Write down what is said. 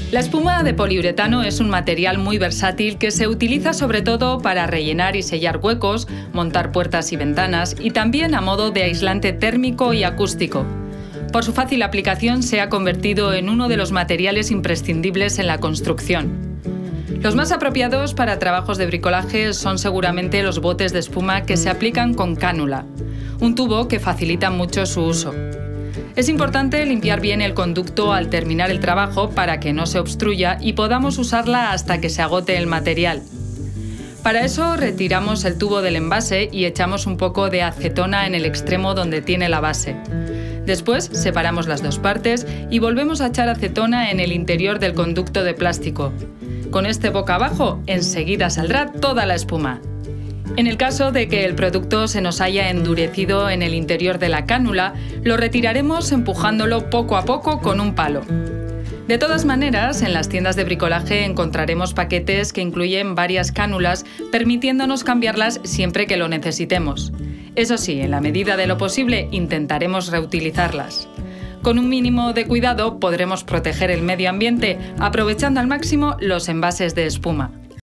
La espuma de poliuretano es un material muy versátil que se utiliza sobre todo para rellenar y sellar huecos, montar puertas y ventanas y también a modo de aislante térmico y acústico. Por su fácil aplicación se ha convertido en uno de los materiales imprescindibles en la construcción. Los más apropiados para trabajos de bricolaje son seguramente los botes de espuma que se aplican con cánula, un tubo que facilita mucho su uso. Es importante limpiar bien el conducto al terminar el trabajo para que no se obstruya y podamos usarla hasta que se agote el material. Para eso retiramos el tubo del envase y echamos un poco de acetona en el extremo donde tiene la base. Después separamos las dos partes y volvemos a echar acetona en el interior del conducto de plástico. Con este boca abajo, enseguida saldrá toda la espuma. En el caso de que el producto se nos haya endurecido en el interior de la cánula, lo retiraremos empujándolo poco a poco con un palo. De todas maneras, en las tiendas de bricolaje encontraremos paquetes que incluyen varias cánulas, permitiéndonos cambiarlas siempre que lo necesitemos. Eso sí, en la medida de lo posible, intentaremos reutilizarlas. Con un mínimo de cuidado podremos proteger el medio ambiente, aprovechando al máximo los envases de espuma.